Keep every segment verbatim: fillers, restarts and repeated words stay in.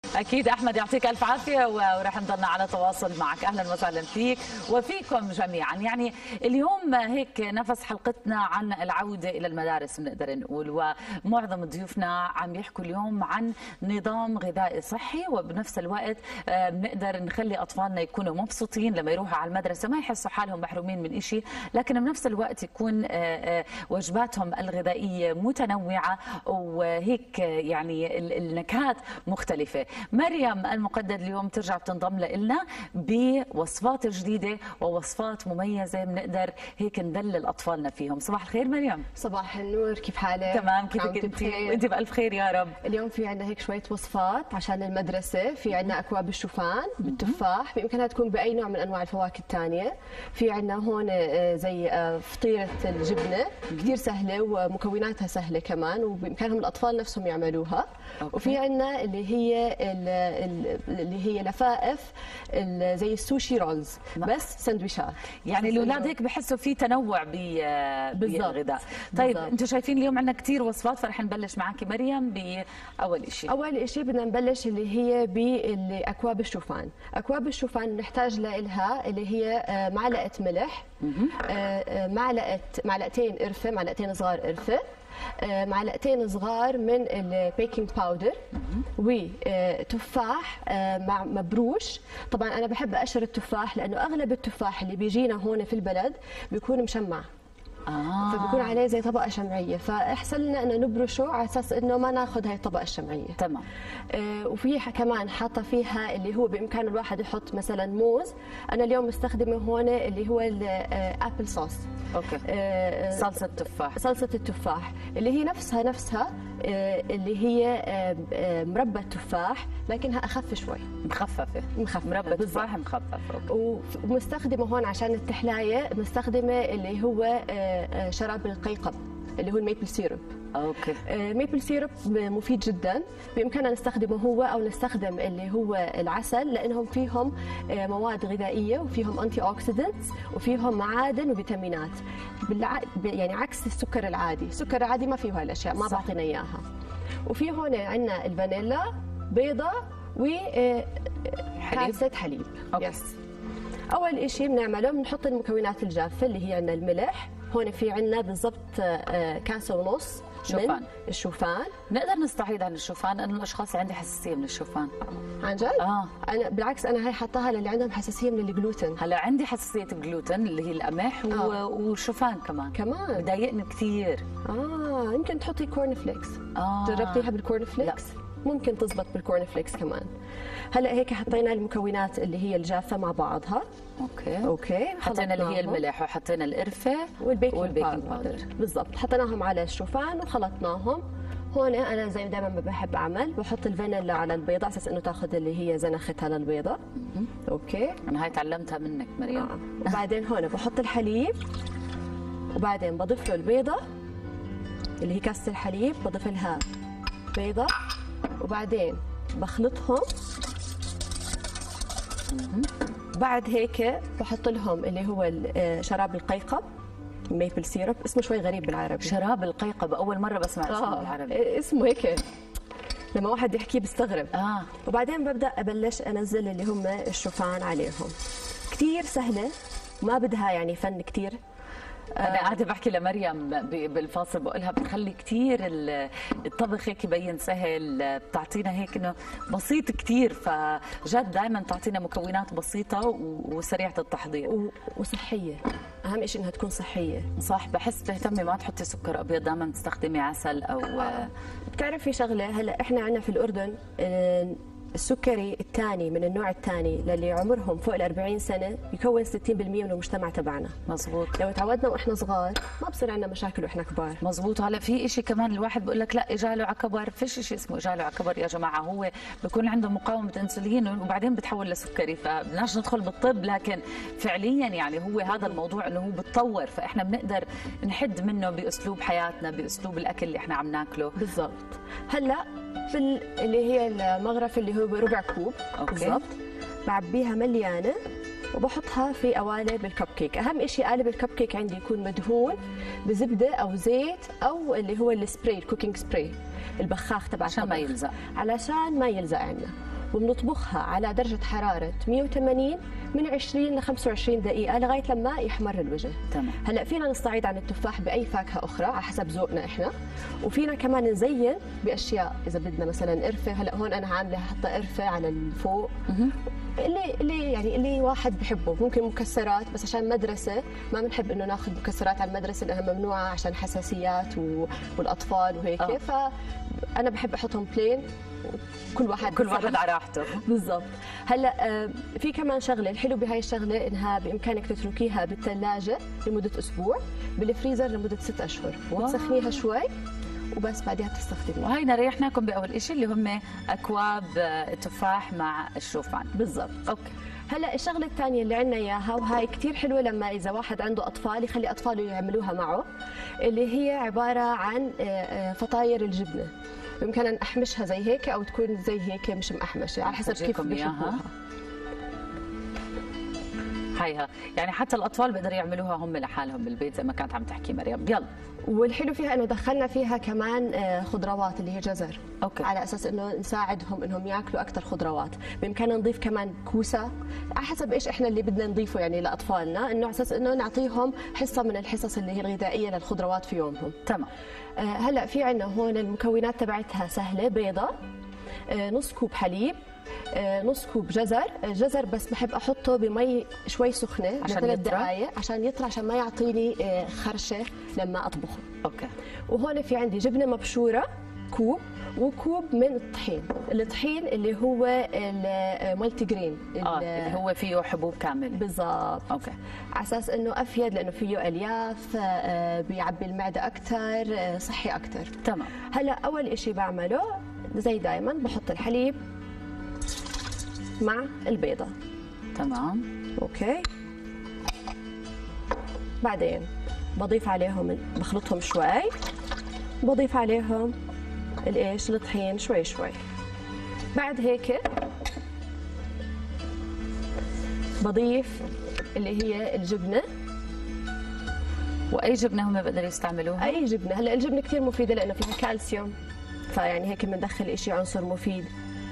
اكيد احمد يعطيك الف عافيه وراح نضلنا على تواصل معك. اهلا وسهلا فيك وفيكم جميعا. يعني اليوم هيك نفس حلقتنا عن العوده الى المدارس بنقدر نقول، ومعظم ضيوفنا عم يحكوا اليوم عن نظام غذائي صحي، وبنفس الوقت بنقدر نخلي اطفالنا يكونوا مبسوطين لما يروحوا على المدرسه، ما يحسوا حالهم محرومين من شيء، لكن بنفس الوقت يكون وجباتهم الغذائيه متنوعه وهيك يعني النكهات مختلفه. مريم المقدد اليوم ترجع بتنضم لنا بوصفات جديده ووصفات مميزه بنقدر هيك ندلل اطفالنا فيهم. صباح الخير مريم. صباح النور، كيف حالك؟ تمام، كيفك انت؟ وانت بالف خير يا رب. اليوم في عندنا هيك شويه وصفات عشان المدرسه. في عندنا اكواب الشوفان بالتفاح، بامكانها تكون باي نوع من انواع الفواكه الثانيه. في عندنا هون زي فطيره الجبنه كثير سهله ومكوناتها سهله كمان، وبامكانهم الاطفال نفسهم يعملوها. أوكي. وفي عندنا اللي هي اللي هي لفائف زي السوشي رولز، بس سندويشات. يعني الاولاد هيك بحسوا في تنوع بالغذاء. طيب انتم شايفين اليوم عندنا كثير وصفات، فرح نبلش معك مريم باول شيء. اول شيء بدنا نبلش اللي هي باكواب الشوفان. اكواب الشوفان نحتاج لها اللي هي معلقه ملح، معلقه معلقتين قرفه، معلقتين صغار قرفه، معلقتين صغار من البيكنج باودر، وتفاح مع مبروش. طبعا انا بحب اقشر التفاح لانه اغلب التفاح اللي بيجينا هون في البلد بيكون مشمع، آه. فبيكون عليه زي طبقه شمعيه، فاحسن لنا انه نبرشه على اساس انه ما ناخذ هاي الطبقه الشمعيه. تمام. آه وفيها كمان حاطه فيها اللي هو بامكان الواحد يحط مثلا موز. انا اليوم مستخدمه هون اللي هو الابل صوص. اوكي. آه صلصه تفاح. صلصه التفاح اللي هي نفسها نفسها آه اللي هي آه مربى التفاح لكنها اخف شوي. مخففه. مخففه. مربى تفاح مخفف. اوكي. ومستخدمه هون عشان التحلايه مستخدمه اللي هو آه شراب القيقب اللي هو الميبل سيرب. اوكي. ميبل سيرب مفيد جدا، بامكاننا نستخدمه هو او نستخدم اللي هو العسل، لانهم فيهم مواد غذائيه وفيهم انتي اوكسيدنتس وفيهم معادن وفيتامينات، بالع... يعني عكس السكر العادي. السكر العادي ما فيه هاي الاشياء، ما بعطينا اياها. وفي هون عندنا الفانيلا، بيضه و كاسه حليب. أوكي. يس. اول شيء بنعمله بنحط المكونات الجافه اللي هي عندنا الملح. هون في عندنا بالضبط كاسه ونص شوفان. من الشوفان. نقدر نستعيد عن الشوفان؟ انا الاشخاص اللي عندي حساسيه من الشوفان. عن جد؟ اه انا بالعكس انا هاي حطاها للي عندهم حساسيه من الجلوتين. هلا عندي حساسيه الجلوتين اللي هي القمح و... آه. والشوفان كمان كمان بضايقني كثير. اه يمكن تحطي كورن فليكس. اه جربتيها بالكورن فليكس؟ لا. ممكن تزبط بالكورن فليكس كمان. هلا هيك حطينا المكونات اللي هي الجافه مع بعضها. اوكي اوكي حطينا اللي هي الملح وحطينا القرفه والبيكنج, والبيكنج باودر. بالضبط، حطيناهم على الشوفان وخلطناهم. هون انا زي دائما ما بحب اعمل بحط الفانيلا على البيضه على اساس انه تاخذ اللي هي زنختها للبيضه. اوكي انا هاي تعلمتها منك مريم. آه. وبعدين هون بحط الحليب، وبعدين بضيف له البيضه اللي هي كاسه الحليب، بضيف لها بيضه، وبعدين بخلطهم. بعد هيك بحط لهم اللي هو شراب القيقب، ميبل سيرب. اسمه شوي غريب بالعربي، شراب القيقب، اول مره بسمع اسمه آه. بالعربي. اسمه هيك لما واحد يحكيه بيستغرب. اه وبعدين ببدا ابلش انزل اللي هم الشوفان عليهم. كثير سهله، ما بدها يعني فن كثير. أنا قاعدة بحكي لمريم بالفاصل بقول لها بتخلي كثير الطبخ هيك يبين سهل، بتعطينا هيك إنه بسيط كثير، فجد دائما تعطينا مكونات بسيطة وسريعة التحضير وصحية. أهم شيء إنها تكون صحية. صح، بحس تهتمي ما تحطي سكر أبيض، دائما تستخدمي عسل أو آه. بتعرفي شغلة، هلا إحنا عندنا في الأردن السكري الثاني من النوع الثاني للي عمرهم فوق ال أربعين سنه بيكون ستين بالمئة من المجتمع تبعنا. مزبوط. لو تعودنا واحنا صغار ما بصير عندنا مشاكل واحنا كبار. مزبوط. هلا في شيء كمان الواحد بقول لك لا اجاله على كبر، فيش شيء اسمه اجاله على كبر يا جماعه، هو بيكون عنده مقاومه انسولين وبعدين بتحول لسكري، فبدناش ندخل بالطب، لكن فعليا يعني هو هذا الموضوع انه هو بتطور، فاحنا بنقدر نحد منه باسلوب حياتنا، باسلوب الاكل اللي احنا عم ناكله. بالضبط. هلا في اللي هي المغرفه اللي هو ربع كوب بالضبط، بعبيها مليانه وبحطها في قوالب الكب كيك. اهم شيء قالب الكب كيك عندي يكون مدهون بزبده او زيت او اللي هو السبراي، الكوكينج سبراي، البخاخ تبع عشان ما يلزق، علشان ما يلزق عندنا. وبنطبخها على درجة حرارة مئة وثمانين من عشرين ل خمسة وعشرين دقيقة لغاية لما يحمر الوجه. تمام. هلا فينا نستعيض عن التفاح بأي فاكهة أخرى على حسب ذوقنا إحنا، وفينا كمان نزين بأشياء إذا بدنا مثلا قرفة. هلا هون أنا عاملة حاطة قرفة على الفوق اللي اللي يعني اللي واحد بحبه. ممكن مكسرات، بس عشان مدرسة ما بنحب إنه ناخذ مكسرات على المدرسة لأنها ممنوعة عشان حساسيات و... والأطفال وهيك. آه. فأنا بحب أحطهم بلين، كل واحد كل واحد على راحته. بالضبط. هلا في كمان شغله الحلو بهاي الشغله انها بامكانك تتركيها بالثلاجه لمده اسبوع، بالفريزر لمده ست اشهر، وتسخنيها شوي وبس بعدها تستخدميها. وهي ريحناكم باول شيء اللي هم اكواب التفاح مع الشوفان. بالضبط. اوكي. هلا الشغله الثانيه اللي عندنا اياها، وهي كثير حلوه لما اذا واحد عنده اطفال يخلي اطفاله يعملوها معه، اللي هي عباره عن فطاير الجبنه. بإمكاننا نحمشها زي هيك أو تكون زي هيك مش محمشة على حسب كيف بيحبوها. هيها يعني حتى الأطفال بيقدروا يعملوها هم لحالهم بالبيت زي ما كانت عم تحكي مريم. يلا. والحلو فيها انه دخلنا فيها كمان خضروات اللي هي جزر. أوكي. على اساس انه نساعدهم انهم ياكلوا اكثر خضروات. بامكاننا نضيف كمان كوسه على حسب ايش احنا اللي بدنا نضيفه يعني لاطفالنا، انه على اساس انه نعطيهم حصه من الحصص اللي هي الغذائيه للخضروات في يومهم. تمام. آه هلا في عندنا هون المكونات تبعتها سهله. بيضه، آه نص كوب حليب، آه نص كوب جزر. جزر بس بحب احطه بمي شوي سخنه لثلاث دقائق عشان يطلع، عشان ما يعطيني آه خرشه لما اطبخه. اوكي. وهون في عندي جبنه مبشوره كوب، وكوب من الطحين. الطحين اللي هو المالتي جرين، اه اللي هو فيه حبوب كامله. بالضبط. اوكي. على اساس انه افيد لانه فيه الياف، آه بيعبي المعده اكثر، آه صحي اكثر. تمام. هلا اول شيء بعمله زي دائما بحط الحليب مع البيضة. تمام. اوكي. بعدين بضيف عليهم، بخلطهم شوي، بضيف عليهم الايش الطحين شوي شوي. بعد هيك بضيف اللي هي الجبنة. واي جبنة هم بيقدروا يستعملوها؟ اي جبنة. هلا الجبنة كثير مفيدة لانه فيها كالسيوم، فيعني هيك بندخل شيء عنصر مفيد.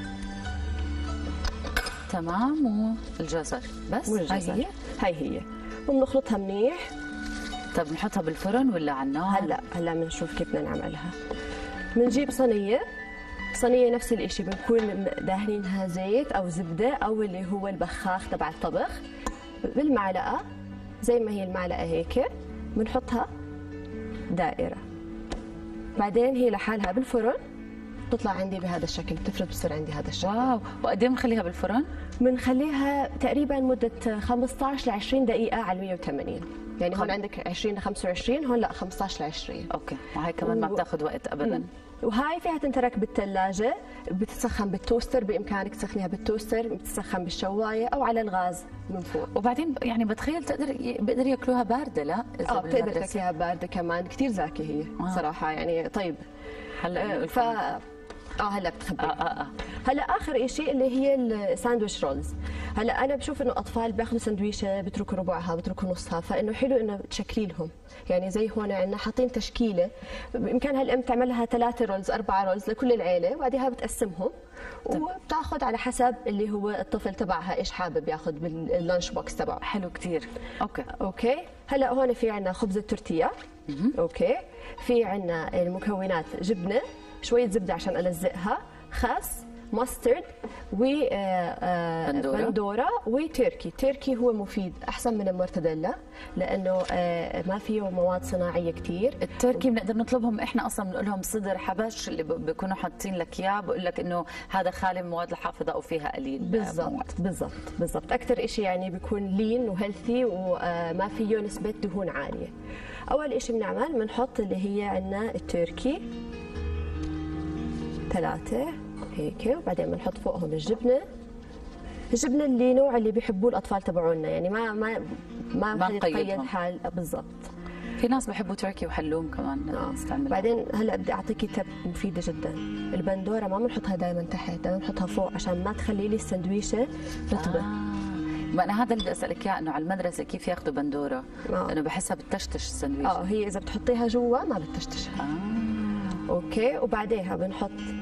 تمام. والجزر بس. والجزر. هاي هي هاي هي وبنخلطها منيح. طب نحطها بالفرن ولا على النار؟ هلا هلا بنشوف كيف بدنا نعملها. بنجيب صينيه صينيه نفس الشيء، بنكون داهنينها زيت او زبده او اللي هو البخاخ تبع الطبخ. بالمعلقه زي ما هي المعلقه هيك بنحطها دائره. بعدين هي لحالها بالفرن تطلع عندي بهذا الشكل، بتفرد بتصير عندي هذا الشكل. واو. وقد ايه بنخليها بالفرن؟ بنخليها تقريبا مده خمسة عشر ل عشرين دقيقه على مئة وثمانين. يعني هون عندك عشرين ل خمسة وعشرين، هون لا خمسة عشر ل عشرين. اوكي. وهي كمان و... ما بتاخذ وقت ابدا. وهاي فيها تنترك بالثلاجه، بتتسخن بالتوستر، بامكانك تسخنيها بالتوستر، بتتسخن بالشوايه او على الغاز من فوق. وبعدين يعني بتخيل تقدر بيقدر ياكلوها بارده. لا اه بتقدر تاكليها بارده كمان، كثير زاكيه هي. آه. صراحه يعني طيب. هلا آه ف اه هلا بتخبي. آه آه آه. هلا اخر شيء اللي هي الساندويتش رولز. هلا انا بشوف انه اطفال بياخذوا سندويشه بتركوا ربعها بتركوا نصها، فانه حلو انه تشكلي لهم. يعني زي هون عندنا حاطين تشكيله، بامكانها الام تعملها ثلاثه رولز اربعه رولز لكل العيله، وبعدها بتقسمهم وبتاخذ على حسب اللي هو الطفل تبعها ايش حابب ياخذ باللانش بوكس تبعه. حلو كثير. اوكي. اوكي. هلا هون في عندنا خبز التورتيه. اوكي. في عندنا المكونات جبنه، شويه زبده عشان الزقها، خس، ماسترد، وبندوره وتركي. تركي هو مفيد احسن من المورتديلا لانه ما فيه مواد صناعيه كثير. التركي بنقدر نطلبهم احنا اصلا، بنقول لهم صدر حبش اللي بيكونوا حاطين لك اياه، بقول لك انه هذا خالي من المواد الحافظه او فيها قليل. بالضبط بالضبط بالضبط. اكثر شيء يعني بيكون لين وهيلثي وما فيه نسبه دهون عاليه. اول شيء بنعمل بنحط اللي هي عندنا التركي ثلاثه هيك، وبعدين بنحط فوقهم الجبنه. الجبنه اللي نوع اللي بيحبوه الاطفال تبعونا، يعني ما ما ما ما نقيد حال. بالضبط. في ناس بيحبوا تركي وحلوم كمان آه. نستعملها. بعدين هلا بدي اعطيكي تب مفيده جدا. البندوره ما بنحطها دائما تحت، دائما بنحطها فوق عشان ما تخلي لي السندويشه رطبه. آه. ما انا هذا اللي بدي اسالك اياه، انه على المدرسه كيف ياخذوا بندوره؟ آه. لانه بحسها بتشتش السندويشه. اه هي اذا بتحطيها جوا ما بتشتشها. آه. اوكي. وبعديها بنحط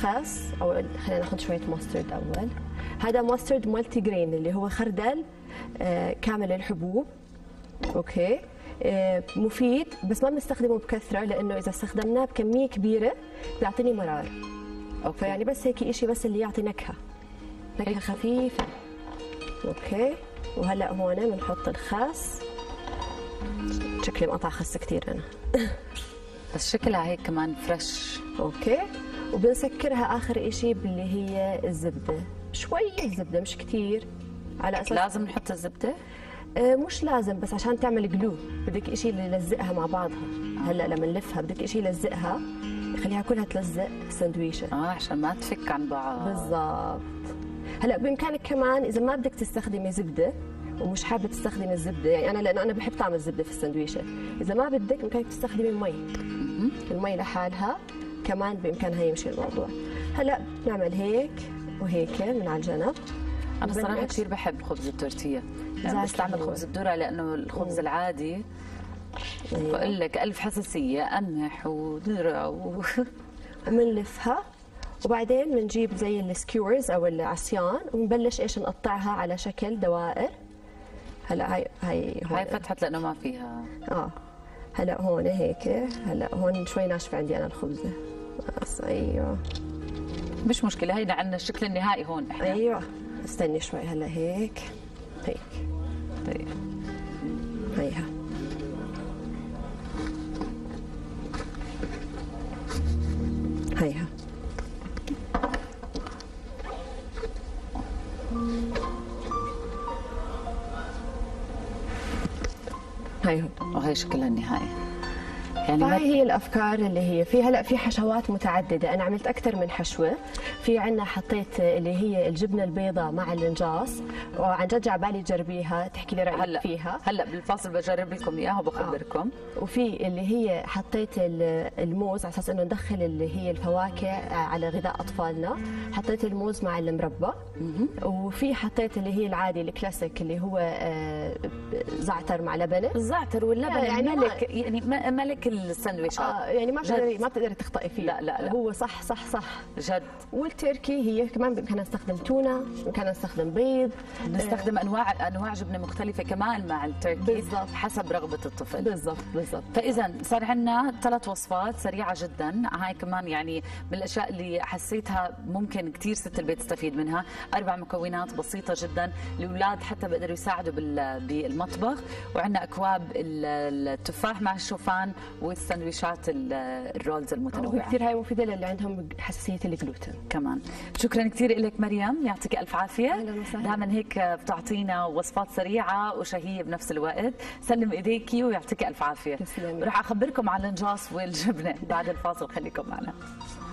خس، او خلينا ناخذ شويه ماسترد اول. هذا ماسترد مالتي جرين اللي هو خردل آه كامل الحبوب. اوكي، آه مفيد بس ما بنستخدمه بكثره، لانه اذا استخدمناه بكميه كبيره بيعطيني مرار. اوكي، فيعني بس هيك شيء بس اللي يعطي نكهه نكهه خفيفه. اوكي، وهلا هون بنحط الخس. شكلي مقطع خس كثير انا. بس شكلها هيك كمان فريش. اوكي، وبنسكرها اخر شيء باللي هي الزبده، شويه زبده مش كثير، على اساس لازم نحط الزبده؟ آه مش لازم، بس عشان تعمل جلو بدك شيء اللي يلزقها مع بعضها. هلا لما نلفها بدك شيء يلزقها يخليها كلها تلزق السندويشه. اه عشان ما تفك عن بعض. بالضبط. هلا بامكانك كمان اذا ما بدك تستخدمي زبده ومش حابه تستخدمي الزبده، يعني انا لانه انا بحب طعم الزبده في السندويشه، اذا ما بدك بامكانك تستخدمي مي. المي لحالها كمان بامكانها يمشي الموضوع. هلا بنعمل هيك وهيك من على الجنب. انا صراحه كثير بحب خبز التورتيه، يعني بستعمل خبز الذره لانه الخبز العادي بقول لك الف حساسيه، قمح وذره و... وبنلفها، وبعدين بنجيب زي السكيورز او العصيان وبنبلش ايش نقطعها على شكل دوائر. هلا هاي هاي هون. هاي فتحت لانه ما فيها. اه هلا هون هيك، هلا هون شوي ناشفه عندي انا الخبزه بس. ايوه مش مشكله، هيدا عندنا الشكل النهائي هون احنا. ايوه استني شوي. هلا هيك هيك. طيب هيها هيها هيهم، وهي شكلها النهائي. يعني فهي هي الافكار اللي هي في. هلا في حشوات متعدده، انا عملت اكثر من حشوه. في عندنا حطيت اللي هي الجبنه البيضاء مع الانجاص، وعن جد على تجربيها تحكي لي رايك هلا فيها. هلا بالفاصل بجرب لكم اياها وبخبركم. آه. وفي اللي هي حطيت الموز على اساس انه ندخل اللي هي الفواكه على غذاء اطفالنا، حطيت الموز مع المربى. وفي حطيت اللي هي العادي الكلاسيك اللي هو آه زعتر مع لبنه. الزعتر واللبن يعني ملك، يعني ملك السندويشات. آه يعني ما بتقدري ما بتقدري تخطئي فيه. لا لا لا هو صح صح صح جد. والتركي هي كمان بامكاننا نستخدم تونه، بامكاننا نستخدم بيض، نستخدم انواع انواع جبنه مختلفه كمان مع التركي بالضبط حسب رغبه الطفل. بالضبط بالضبط. فاذا صار عندنا ثلاث وصفات سريعه جدا، هاي كمان يعني من الاشياء اللي حسيتها ممكن كثير ست البيت تستفيد منها. اربع مكونات بسيطه جدا، الاولاد حتى بيقدروا يساعدوا بالمطبخ. وعندنا اكواب التفاح مع الشوفان والسندويشات الرولز المتنوعه. كثير هاي مفيده للي عندهم حساسيه الجلوتين كمان. شكرا كثير لك مريم، يعطيك الف عافيه. اهلا وسهلا. دائما هيك بتعطينا وصفات سريعه وشهيه بنفس الوقت. سلم ايديكي ويعطيك الف عافيه. تسلمي. رح اخبركم عن الانجاص والجبنه بعد الفاصل، خليكم معنا.